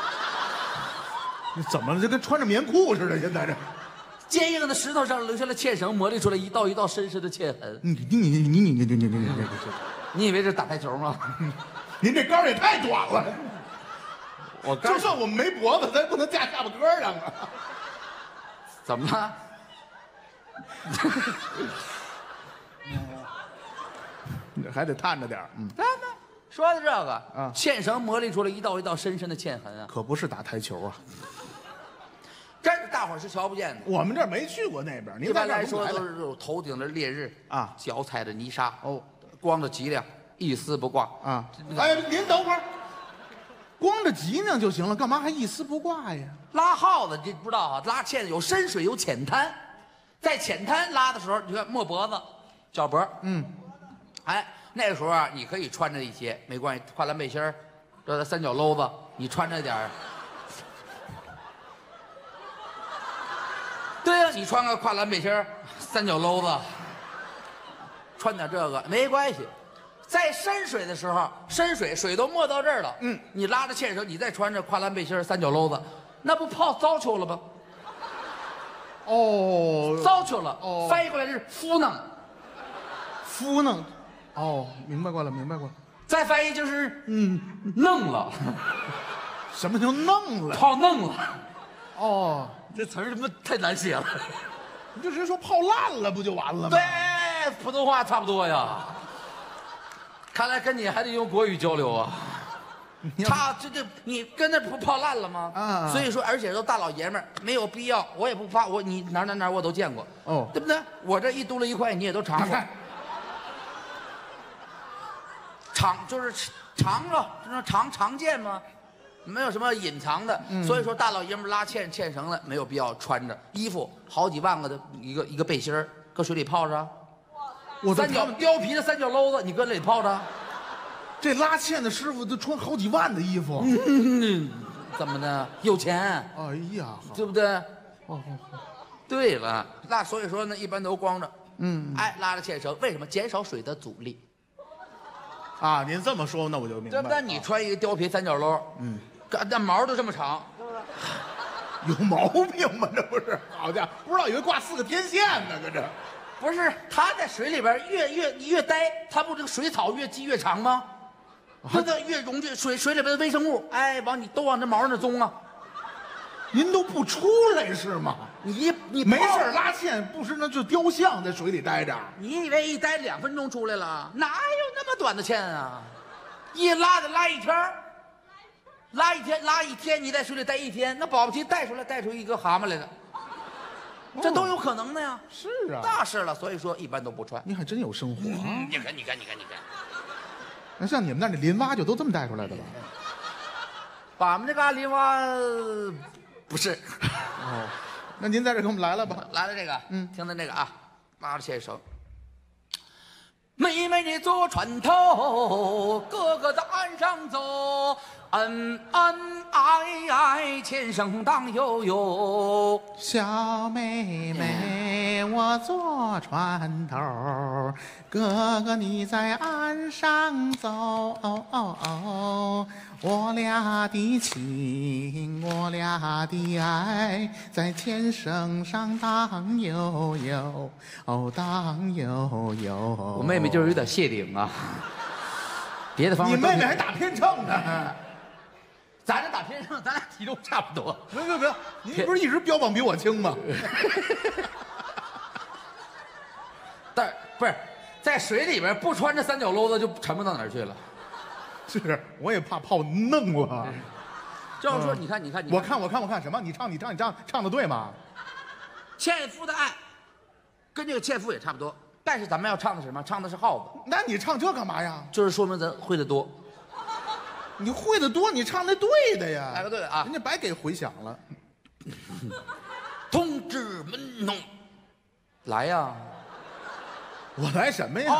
你怎么了？这跟穿着棉裤似的，现在这。 坚硬的石头上留下了纤绳，磨砺出来一道一道深深的切痕。 你你你你你你你你你你你， 你以为这打台球吗？ 您这杆也太短了。 我就算我们没脖子，咱也不能架下巴颏上啊。 怎么了？ 还得探着点嗯， 说的这个啊， 纤绳磨砺出了一道一道深深的切痕啊， 可不是打台球啊。 真是大伙儿是瞧不见的。 我们这儿没去过那边，您一般在这儿来说都不来了是这种头顶着烈日啊， 脚踩着泥沙， 哦， 光着脊梁，一丝不挂啊。哎，您等会儿，光着脊梁就行了，干嘛还一丝不挂呀？ 拉耗子这不知道啊，拉纤有深水有浅滩，在浅滩拉的时候，你看没脖子，脚脖， 嗯， 哎，那个时候啊，你可以穿着一些没关系，跨栏背心儿，这三角篓子，你穿着点儿。对呀、啊，你穿个跨栏背心儿，三角篓子，穿点这个没关系。在深水的时候，深水水都没到这儿了，嗯，你拉着纤绳，你再穿着跨栏背心儿、三角篓子，那不泡糟球了吗？ 哦， 糟球了， 哦， 翻译过来是敷弄， 敷弄，哦，明白过了，明白过了。 再翻译就是嗯弄了， 什么叫弄了？ 泡弄了。 哦， 这词儿他妈太难写了。 你就直接说泡烂了不就完了吗？ 对，普通话差不多呀。看来跟你还得用国语交流啊。他这这你跟那不泡烂了吗？ 啊， 所以说，而且都大老爷们儿，没有必要。我也不怕，我你哪哪哪我都见过， 哦， 对不对？我这一嘟噜一块，你也都尝过。常就是常着，这种常常见吗？没有什么隐藏的，嗯、所以说大老爷们拉纤纤绳的没有必要穿着衣服，好几万个的一个一个背心儿，搁水里泡着。我三角貂皮的三角篓子，你搁里泡着。 这拉纤的师傅都穿好几万的衣服， 嗯、怎么的？有钱？ 哎呀， 对不对？ 哦哦哦， 对了，那所以说呢，一般都光着。 嗯， 哎，拉着纤绳，为什么？减少水的阻力。 啊，您这么说，那我就明白了。 对不对？你穿一个貂皮三角篓，嗯，那毛都这么长， 有毛病吗？这不是？好家伙，不知道以为挂四个天线呢，搁这。 不是，它在水里边越越越待，它不这个水草越积越长吗？它的越溶越水水里边的微生物，哎，往你都往这毛那宗啊。 您都不出来是吗？ 你你没事拉线，不是那就雕像在水里待着。 你以为一待两分钟出来了？哪有那么短的线啊？一拉得拉一天拉一天拉一天，你在水里待一天，那保不齐带出来带出一个蛤蟆来了。这都有可能的呀。 是啊， 那是了，所以说一般都不穿。 你还真有生活啊！ 嗯、你看，你看，你看，你看。 那像你们那那林蛙就都这么带出来的吧？ 把们这嘎林蛙不是。 哦，那您在这给我们来了吧？ 来了这个，嗯，听听这个啊，拉着纤绳。妹妹你坐船头，哥哥在岸上走，恩恩爱爱，纤绳荡悠悠。 小妹妹，我坐船头，哥哥你在岸上走，哦哦哦，我俩的情，我俩的爱，在纤绳上荡悠悠，哦荡悠悠。 我妹妹就是有点谢顶啊，别的方面。 你妹妹还打偏秤呢？ 咱这打偏秤，咱俩体重差不多。 别别别，您不是一直标榜比我轻吗？ 但不是在水里边不穿着三角篓子就沉不到哪儿去了。 是，我也怕泡弄了。 就是说，你看，你看， 我看，我看，我看什么？你唱，你唱，你唱，唱的对吗？ 纤夫的爱，跟这个纤夫也差不多，但是咱们要唱的是什么？唱的是耗子。 那你唱这干嘛呀？ 就是说明咱会的多。 你会的多，你唱的对的呀。 来个对的啊！ 人家白给回响了。 同志们，弄，来呀！ 我来什么呀？ 哦，对，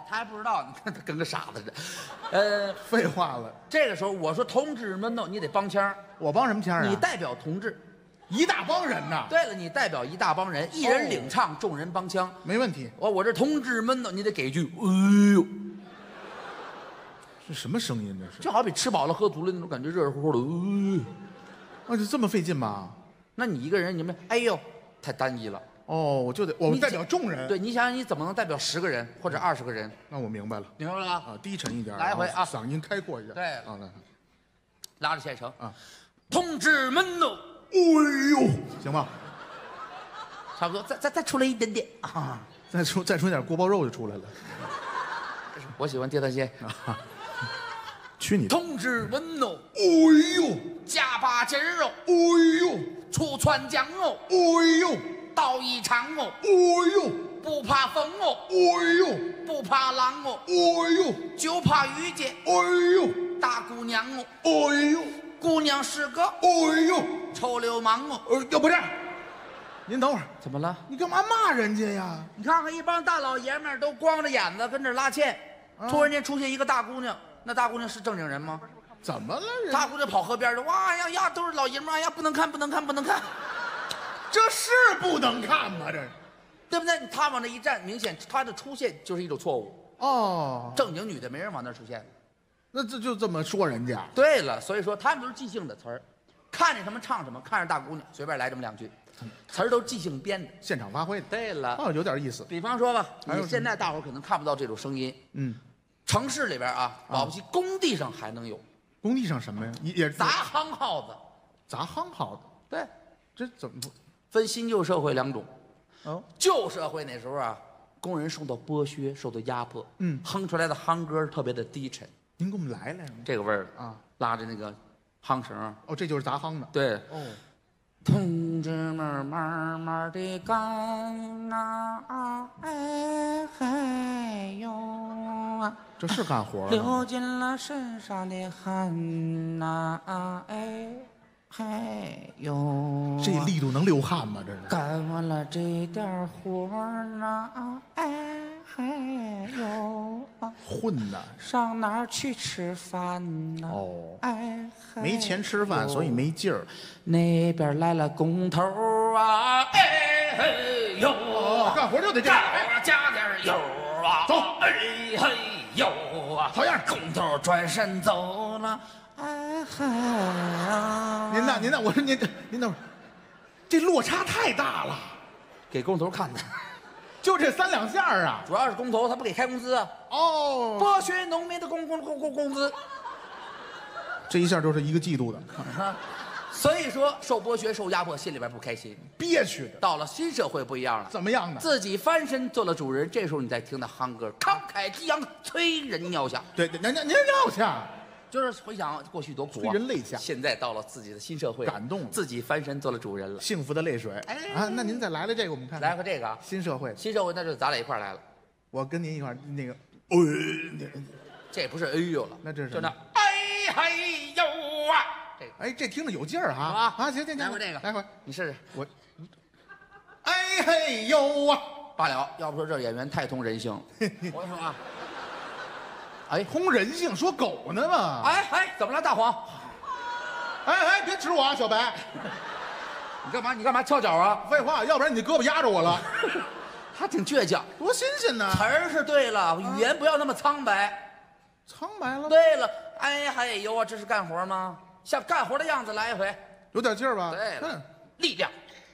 他还不知道，你看他跟个傻子似的。呃， 废话了， 这个时候我说同志们呢，你得帮腔， 我帮什么腔啊？ 你代表同志。 一大帮人呐。 对了，你代表一大帮人，一人领唱，众人帮腔， 没问题。 我我这同志们呢，你得给一句，哎呦， 是什么声音？这是？ 就好比吃饱了喝足了那种感觉，热热乎乎的。哎， 啊，就这么费劲吗？ 那你一个人，你们哎呦，太单一了。 哦，我就得我你代表众人。 对，你想想你怎么能代表十个人或者二十个人？ 那我明白了。 明白了吧？ 啊，低沉一点， 来一回啊， 嗓音开阔一点。 对， 啊，来， 拉着县城啊， 同志们呢？ 哎呦，行吧， 差不多，再再再出来一点点啊， 再出再出点锅包肉就出来了。 我喜欢跌宕线啊，去你的！ 同志们呢？ 哎呦， 加把劲儿哦！ 哎呦， 出川江哦！ 哎呦， 到一场哦！ 哎呦， 不怕风哦！ 哎呦， 不怕浪哦！ 哎呦， 就怕遇见哎呦， 大姑娘哦！ 哎呦， 姑娘是个哎呦， 臭流氓哦！ 呃，要不这样，您等会儿， 怎么了？ 你干嘛骂人家呀？ 你看看一帮大老爷们儿都光着眼子跟这拉纤，突然间出现一个大姑娘，那大姑娘是正经人吗？ 怎么了？ 大姑娘跑河边去，哇呀呀，都是老爷们儿，哎呀，不能看，不能看，不能看， 这是不能看吗？这是， 对不对？他往那一站，明显他的出现就是一种错误。 哦， 正经女的没人往那儿出现。 那这就这么说人家？ 对了，所以说他们都是即兴的词儿，看见什么唱什么，看着大姑娘随便来这么两句，词儿都即兴编的， 现场发挥的。 对了， 哦，有点意思。 比方说吧， 还有你现在大伙儿可能看不到这种声音， 嗯， 城市里边啊，保不齐工地上还能有工地上什么呀？也也砸夯号子， 砸夯好的， 对， 这怎么不？ 分新旧社会两种。 哦， 旧社会那时候啊，工人受到剥削，受到压迫， 嗯， 哼出来的夯歌特别的低沉， 您给我们来来这个味儿啊， 拉着那个夯绳， 哦，这就是砸夯的。 对， 哦， 同志们慢慢的干呐，哎嘿呦啊， 这是干活流尽了身上的汗呐，哎嘿呦， 这力度能流汗吗？这是干完了这点活呐，哎嘿呦， 混的。 上哪儿去吃饭呢？ 哦， 哎， 没钱吃饭，所以没劲儿。 那边来了工头啊，哎嘿呦， 哦，干活就得这样。 加点油啊， 走， 哎嘿呦啊， 好样。 工头转身走了，哎嘿呀。 您呢？您呢？我说您，您等会儿，这落差太大了， 给工头看的， 就这三两下儿啊。 主要是工头他不给开工资啊， 哦， 剥削农民的工工工工工资， 这一下就是一个季度的， 所以说受剥削受压迫，心里边不开心。 憋屈的。 到了新社会不一样了， 怎么样呢？ 自己翻身做了主人，这时候你再听那夯歌，慷慨激昂，催人尿下。 对对，您您您要去， 就是回想过去多苦催啊， 人泪下。 现在到了自己的新社会， 感动了自己翻身做了主人了。 幸福的泪水。 哎啊，那您再来来这个，我们看看。 来个这个啊， 新社会， 新社会那就咱俩一块儿来了， 我跟您一块儿那个，呃，那这不是哎呦了， 那这是就那哎嘿呦啊，这个哎，这听着有劲儿哈。 啊啊，行行行， 来回这个， 来回你试试。 我，哎嘿呦啊， 罢了，要不说这演员太通人性。我说啊，哎通人性，说狗呢嘛。 哎哎，怎么了，大黄？ 哎哎，别指我啊，小白。 你干嘛？你干嘛翘脚啊？ 废话，要不然你胳膊压着我了。 他挺倔强， 多新鲜呢！ 词儿是对了，语言不要那么苍白。 苍白了， 对了，哎嘿呦啊，这是干活吗？像干活的样子来一回。 有点劲儿吧？ 对了嗯， 力量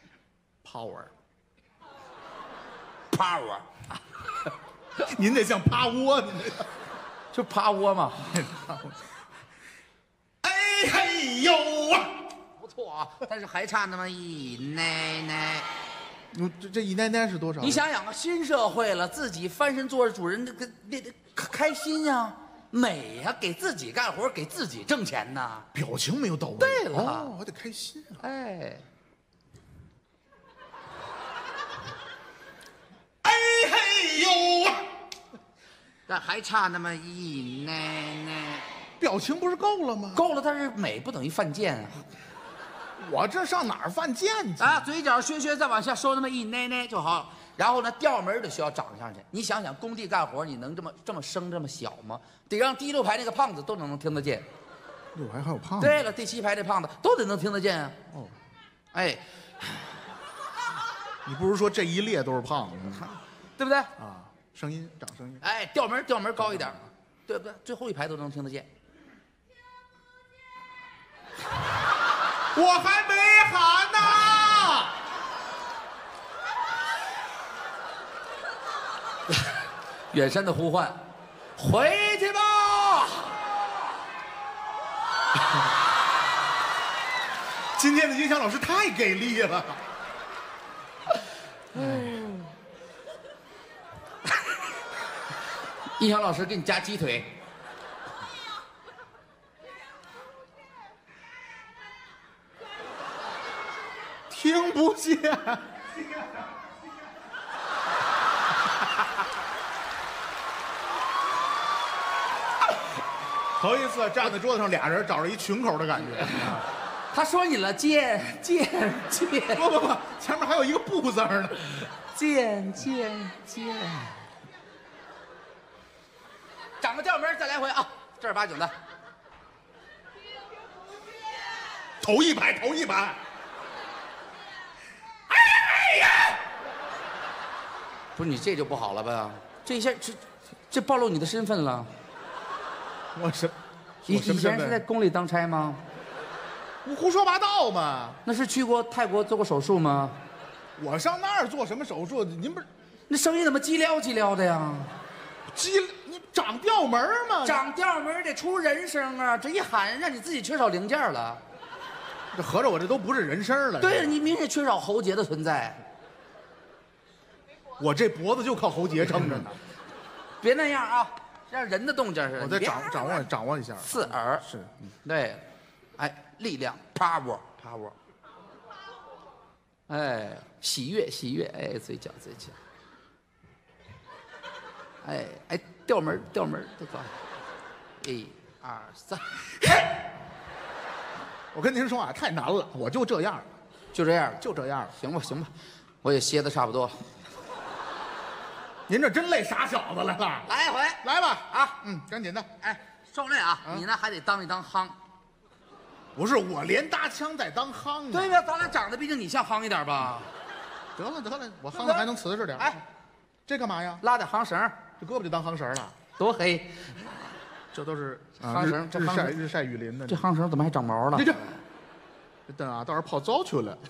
，power， ，power， 您这像趴窝，您这个。 就趴窝嘛。 哎嘿呦啊！ 不错啊，但是还差那么一奶奶。 你这这一奶奶是多少？ 你想想啊，新社会了，自己翻身做主人，这个那那开心呀、美呀、给自己干活，给自己挣钱呐。 表情没有到位。 对了哦，还得开心啊！ 哎， 哎嘿呦啊！ 但还差那么一奶奶。 表情不是够了吗？ 够了，但是美不等于犯贱啊！ 我这上哪儿犯贱去？ 啊，嘴角削削，再往下收那么一奶奶就好。 然后呢，调门的需要长上去。你想想，工地干活，你能这么这么声这么小吗？得让第六排那个胖子都能能听得见。 六排还有胖子。 对了，第七排这胖子都得能听得见啊。 哦， 哎， 你不是说这一列都是胖子吗？ 对不对？ 啊，声音长声音。 哎，调门调门高一点，对不对？最后一排都能听得见。 我还没喊呢。 远山的呼唤，回去吧。 今天的音响老师太给力了。 嗯，音响老师给你加鸡腿。 听不见。头一次站在桌子上，俩人找着一群口的感觉。 他说你了，见见见。 不不不，前面还有一个不字呢。 见见见。长个调门，再来回啊，正儿八经的。 头一排，头一排。 哎呀！不是你这就不好了吧？这一下这这暴露你的身份了。 我什？ 以以前是在宫里当差吗？ 我胡说八道嘛！ 那是去过泰国做过手术吗？ 我上那儿做什么手术？您不是那声音怎么叽撩叽撩的呀？ 机你长调门吗？ 长调门得出人声啊！这一喊，让你自己缺少零件了。 这合着我这都不是人声了。 对了，你明显缺少喉结的存在。 我这脖子就靠喉结撑着呢。 别那样啊，让人的动静似的。 我再掌掌握掌握一下。 刺耳是，嗯、 对，哎，力量 power power。哎，喜悦喜悦，哎，嘴角嘴角。哎哎，调门调门，这个，一二三， 我跟您说啊，太难了，我就这样， 就这样， 就这样， 行吧行吧，我也歇的差不多了。 您这真累傻小子来了， 来一回， 来吧啊， 嗯，赶紧的。 哎，受累啊， 嗯、 你呢还得当一当夯。 不是我连搭腔带当夯啊。 对呀，咱俩长得毕竟你像夯一点吧。 得了得了，我夯的还能瓷实点。哎，这干嘛呀？ 拉点夯绳， 这胳膊就当夯绳了， 多黑。 这都是夯绳，这日晒日晒雨淋的。 这夯绳怎么还长毛了？ 你这，这等啊，到时候泡澡去了。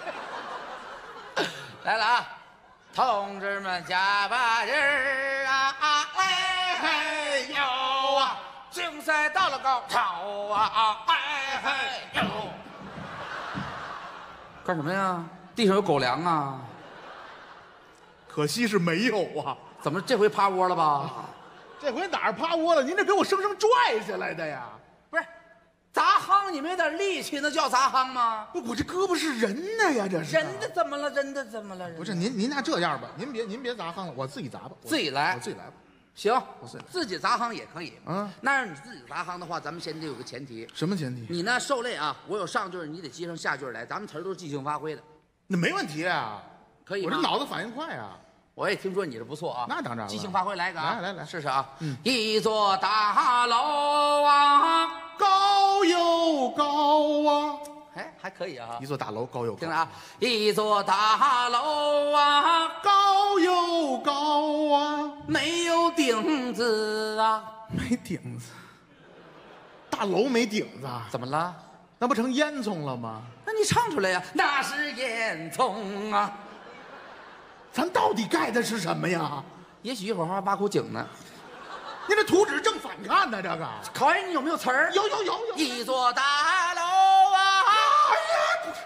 来了啊，同志们加把劲儿啊！哎嘿呦啊，竞赛到了高潮啊！哎嘿呦，干什么呀？地上有狗粮啊！ 可惜是没有啊。 怎么这回趴窝了吧？ 这回哪儿趴窝了？您这给我生生拽下来的呀！ 不是，砸夯你没点力气，那叫砸夯吗？ 不，我这胳膊是人的呀，这是。 人的怎么了？人的怎么了？ 不是您，您那这样吧，您别您别砸夯了，我自己砸吧。 自己来， 我自己来吧。 行， 我自己来。 自己砸夯也可以。 嗯， 那是你自己砸夯的话，咱们先得有个前提。 什么前提？ 你呢，受累啊！我有上句儿，你得接上下句儿来。咱们词儿都是即兴发挥的。 那没问题啊， 可以吗？ 我这脑子反应快啊。 我也听说你这不错啊。 那当然了。 即兴发挥来个啊！ 来来来， 试试啊。 嗯。 一座大楼啊， 高又高啊。 哎，还可以啊。 一座大楼高又高。 听着啊，一座大楼啊， 高又高啊， 没有顶子啊。 没顶子。大楼没顶子啊？ 怎么了？ 那不成烟囱了吗？ 那你唱出来呀！那是烟囱啊。 咱到底盖的是什么呀？ 也许一会儿还挖口井呢。 您这图纸正反看呢，这个考验你有没有词儿。 有有有有。 一座大楼啊！ 哎呀，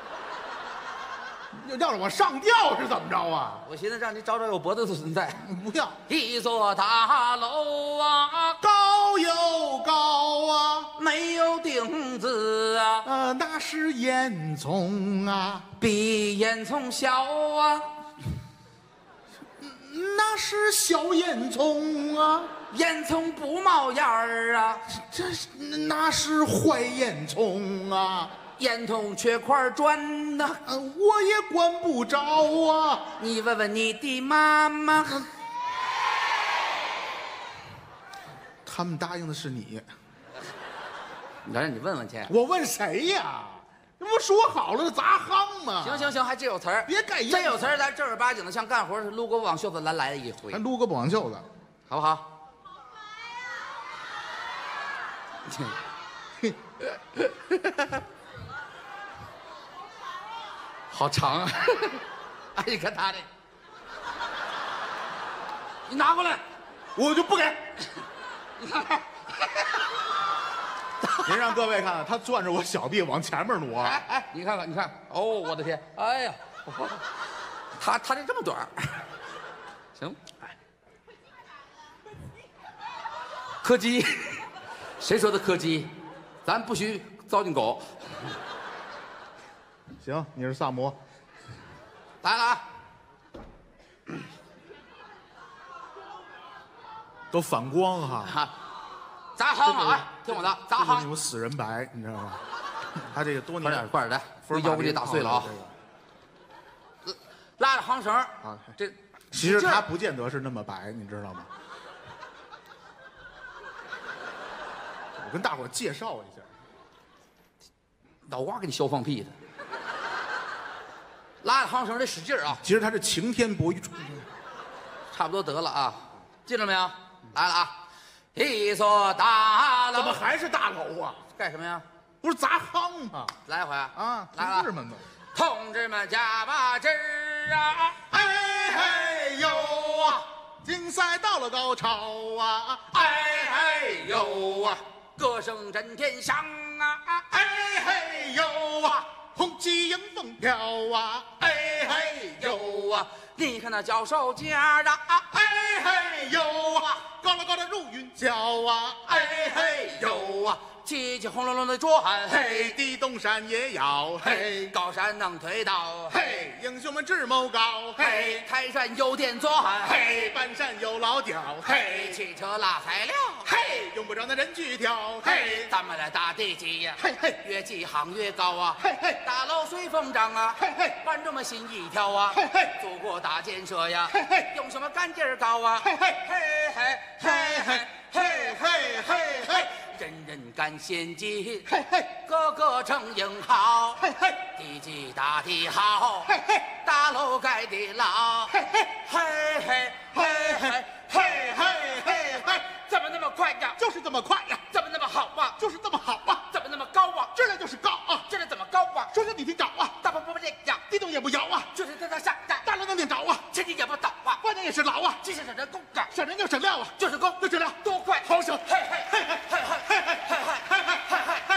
要让我上吊是怎么着啊？ 我寻思让你找找有脖子的存在。 不要。 一座大楼啊， 高又高啊， 没有顶子啊。 呃，那是烟囱啊， 比烟囱小啊。 那是小烟囱啊， 烟囱不冒烟儿啊。 这那是坏烟囱啊。 烟筒缺块砖呐、 呃我也管不着啊。 你问问你的妈妈。 他们答应的是你， 你让你问问去。 我问谁呀？这不说好了砸夯吗？ 行行行，还真有词儿， 别盖烟真有词儿，咱正儿八经的像干活似的，撸个网袖子，咱来了一回还，撸个绑袖子， 好不好？好长啊！哎，你看他的，你拿过来， 我就不给。 你看， 您让各位看看，他攥着我小臂往前面挪。 哎哎，你看看，你看，哦，我的天，哎呀，他他这这么短儿，行，柯基，谁说的柯基？咱不许糟践狗。 行，你是萨摩， 来了啊！ 都反光哈。 哈，砸夯好啊！听我的，砸夯这就是那，种死人白，你知道吗？他这个多快点年快点来， 福尔马林腰给你打碎了啊！拉着夯绳啊这其实他不见得是那么白，你知道吗？我跟大伙儿介绍一下， 脑瓜给你削放屁的。拉着夯绳得使劲儿啊！ 其实他是晴天博玉柱。 差不多得了啊，记着没有？来了啊！一座大楼， 怎么还是大楼啊？ 干什么呀？ 不是砸夯吗？ 来一回啊！ 啊， 来了， 同志们呢？ 同志们加把劲儿啊！ 哎嘿呦啊，竞赛到了高潮啊！ 哎嘿呦啊，歌声震天响啊！ 哎嘿呦啊，红旗迎风飘啊！ 哎嘿呦啊，你看那脚手架啊！ 哎嘿呦啊，高了高的如云霄啊！ 哎嘿呦啊，起起轰隆隆的转， 嘿，地动山也摇， 嘿， 嘿， 高山能推倒， 嘿，英雄们志谋高，嘿， 嘿，泰山有电钻， 嘿，半山有老雕， 嘿， 嘿， 汽车拉材料， 嘿，用不着那人去挑，嘿， 咱们来打地基呀， 嘿嘿越起航越高啊， 嘿嘿大楼随风长啊， 嘿嘿观众们心一跳啊， 嘿嘿祖国大建设呀， 嘿嘿英雄们干劲儿高啊， 嘿嘿嘿嘿嘿嘿嘿嘿嘿嘿， 人人干先进， 嘿嘿个个成英豪， 嘿嘿地基打得好， 嘿嘿大楼盖得牢， 嘿嘿嘿嘿嘿嘿嘿嘿嘿嘿，怎么那么快呀？ 就是这么快呀， 怎么那么好啊？ 就是这么好啊， 怎么那么高啊？ 质量就是高啊， 这是怎么高啊？ 说声你听着啊， 大不不不这样， 地动也不摇啊， 就是在那下呀， 大楼能顶着啊， 前景也不倒啊， 关键也是牢啊， 这是人工啊， 省人就省料啊， 就是高， 就质量多快， 好省， 嘿嘿嘿嘿嘿嘿嘿嘿嘿嘿嘿嘿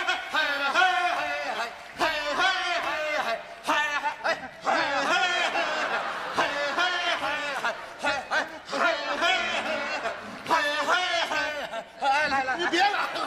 你别来了。